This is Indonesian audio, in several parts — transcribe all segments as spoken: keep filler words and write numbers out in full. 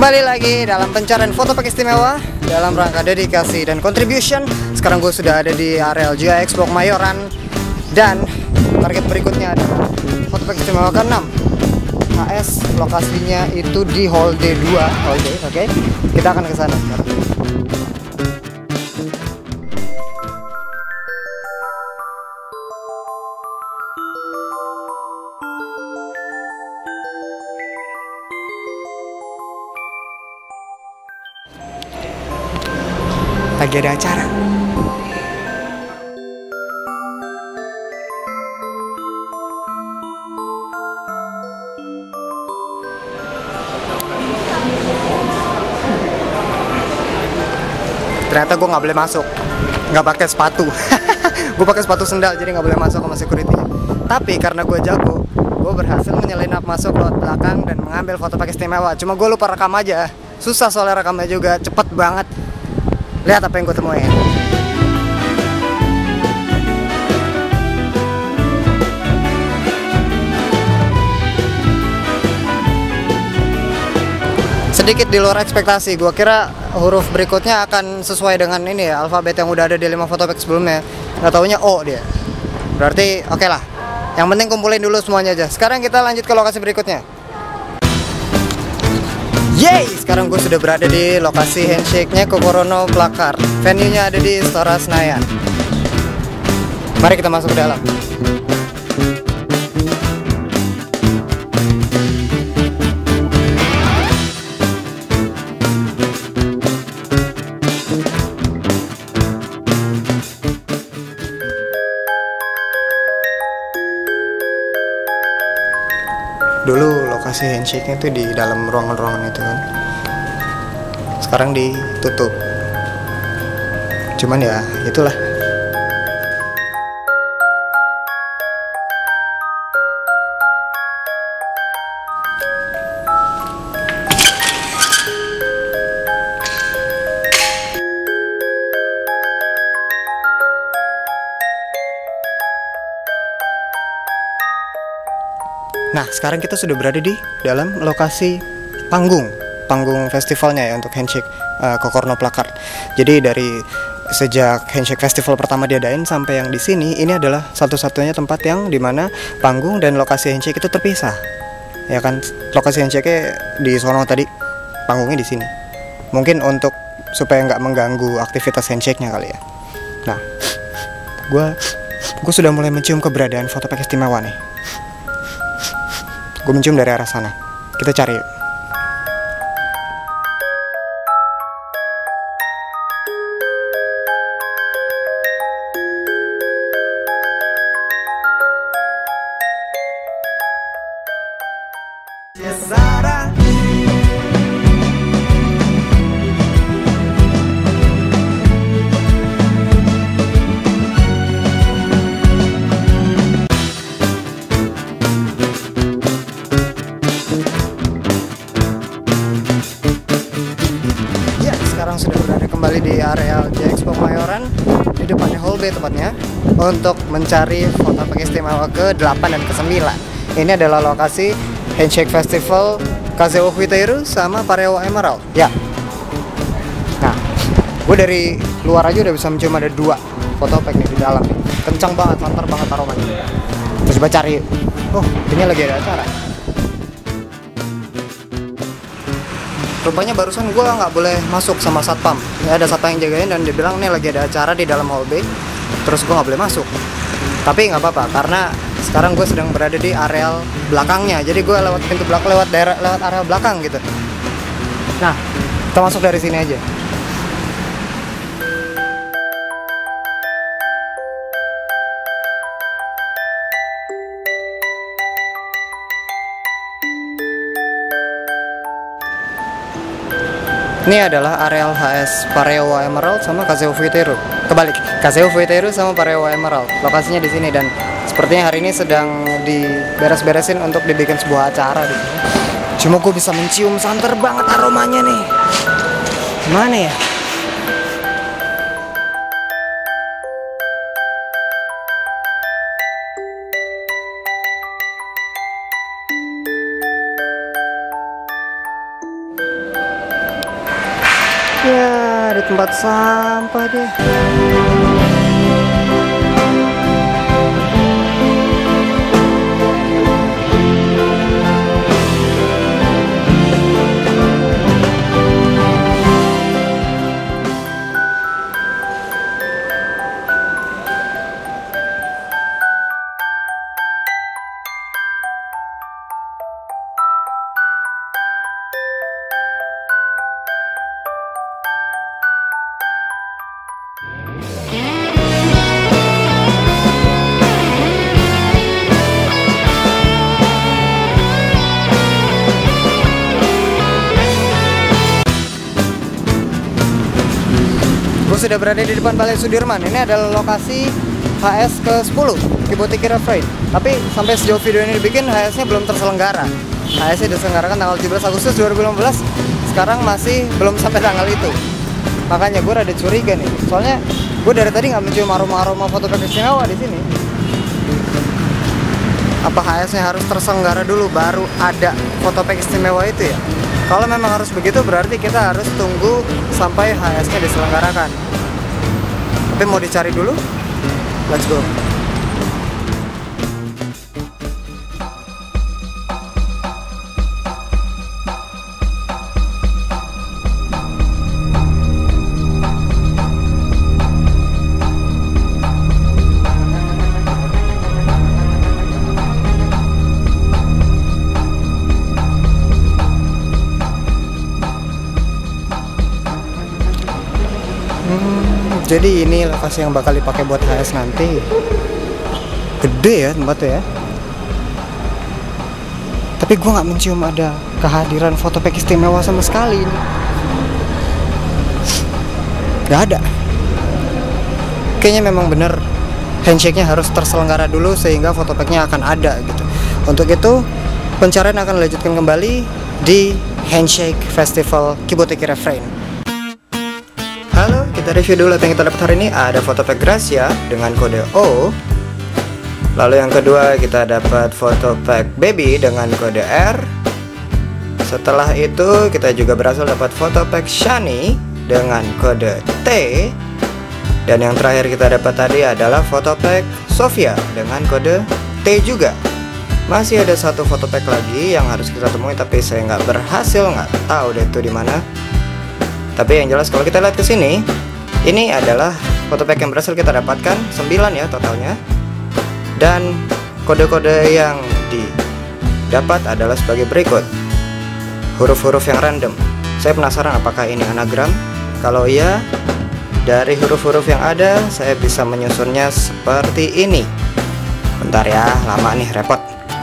Kembali lagi dalam pencarian foto pack istimewa dalam rangka dedikasi dan contribution. Sekarang gue sudah ada di area G I X Blok Mayoran dan target berikutnya adalah foto pack istimewa ke enam H S. Lokasinya itu di Hall D dua. Hall D, oke. Okay? Kita akan ke sana sekarang. Lagi ada acara. Ternyata gue nggak boleh masuk, nggak pakai sepatu. Gue pakai sepatu sendal, jadi nggak boleh masuk sama security. Tapi karena gue jago, gue berhasil menyelinap masuk lewat belakang dan mengambil foto pack istimewa. Cuma gue lupa rekam aja. Susah soalnya rekamnya juga, cepet banget. Lihat apa yang gue temuin. Sedikit di luar ekspektasi. Gue kira huruf berikutnya akan sesuai dengan ini ya, alfabet yang udah ada di lima foto pack sebelumnya. Gak taunya O dia. Berarti oke okay lah. Yang penting kumpulin dulu semuanya aja. Sekarang kita lanjut ke lokasi berikutnya. Yeay, sekarang gue sudah berada di lokasi handshake-nya Kokorono Placard. Venue-nya ada di Istora Senayan. Mari kita masuk ke dalam. Dulu lokasi handshake-nya tuh di dalam ruangan-ruangan itu kan. Sekarang ditutup. Cuman ya itulah. Nah, sekarang kita sudah berada di dalam lokasi panggung panggung festivalnya ya untuk handshake uh, Kokorono Placard. Jadi dari sejak handshake festival pertama diadain sampai yang di sini, ini adalah satu-satunya tempat yang dimana panggung dan lokasi handshake itu terpisah. Ya kan, lokasi handshake-nya di sono tadi, panggungnya di sini. Mungkin untuk supaya nggak mengganggu aktivitas handshake-nya kali ya. Nah, gue gue sudah mulai mencium keberadaan foto pack istimewa nih. Gue mencium dari arah sana. Kita cari yuk. Sekarang sudah berada kembali di area G I X Blok Mayoran, di depannya Hall B tepatnya, untuk mencari foto pack istimewa ke delapan dan ke sembilan. Ini adalah lokasi handshake festival Kazeo Fuiteru sama Parewo Emerald. Ya. Nah, gue dari luar aja udah bisa mencium ada dua foto pack nih di dalam nih. Kencang banget, santer banget aromanya. Terus coba cari. Oh, ini lagi ada acara. Rupanya barusan gue nggak boleh masuk sama satpam. Ya, ada satpam yang jagain dan dia bilang nih lagi ada acara di dalam hall B. Terus gue nggak boleh masuk. Tapi nggak apa-apa karena sekarang gue sedang berada di areal belakangnya. Jadi gue lewat pintu belakang, lewat daerah, lewat area belakang gitu. Nah, kita masuk dari sini aja. Ini adalah areal H S Parewo Emerald sama Kazeo Fuiteru. Kebalik, Kazeo Fuiteru sama Parewo Emerald. Lokasinya di sini dan sepertinya hari ini sedang diberes-beresin untuk dibikin sebuah acara di sini. Cuma gue bisa mencium santer banget aromanya nih. Gimana ya? tempat sampah deh. Gue sudah berada di depan Balai Sudirman. Ini adalah lokasi H S ke sepuluh Kibotiki Refrain. Tapi sampai sejauh video ini dibikin, H S-nya belum terselenggara. H S-nya diselenggarakan tanggal tujuh belas Agustus dua ribu lima belas. Sekarang masih belum sampai tanggal itu. Makanya gue rada curiga nih. Soalnya gue dari tadi nggak mencium aroma-aroma foto pack istimewa di sini. Apa H S-nya harus terselenggara dulu baru ada foto pack istimewa itu ya? Kalau memang harus begitu, berarti kita harus tunggu sampai H S-nya diselenggarakan. Tapi mau dicari dulu? Let's go. Hmm, jadi ini lokasi yang bakal dipakai buat H S nanti. Gede ya tempatnya ya. Tapi gue nggak mencium ada kehadiran foto pack istimewa sama sekali ini. Gak ada. Kayaknya memang bener handshake-nya harus terselenggara dulu sehingga foto pack-nya akan ada gitu. Untuk itu pencarian akan dilanjutkan kembali di Handshake Festival Kibotiki Refrain. Halo, kita review dulu apa yang kita dapat hari ini. Ada foto pack Gracia dengan kode O. Lalu yang kedua kita dapat foto pack Baby dengan kode R. Setelah itu kita juga berhasil dapat foto pack Shani dengan kode T. Dan yang terakhir kita dapat tadi adalah foto pack Sofia dengan kode T juga. Masih ada satu foto pack lagi yang harus kita temui, tapi saya nggak berhasil, nggak tahu deh itu di mana. Tapi yang jelas kalau kita lihat ke sini, ini adalah foto pack yang berhasil kita dapatkan, sembilan ya totalnya. Dan kode-kode yang didapat adalah sebagai berikut. Huruf-huruf yang random. Saya penasaran apakah ini anagram? Kalau iya, dari huruf-huruf yang ada saya bisa menyusunnya seperti ini. Bentar ya, lama nih, repot.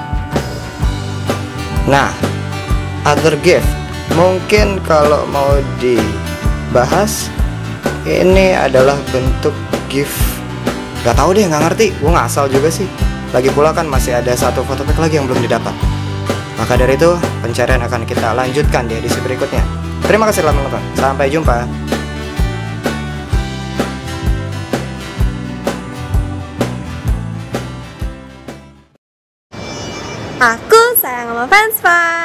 Nah, other gift. Mungkin kalau mau dibahas, ini adalah bentuk gift. Gak tahu deh, nggak ngerti. Gue nggak asal juga sih. Lagi pula kan masih ada satu foto pack lagi yang belum didapat. Maka dari itu pencarian akan kita lanjutkan di edisi berikutnya. Terima kasih telah menonton. Sampai jumpa. Aku sayang sama fans, Pak.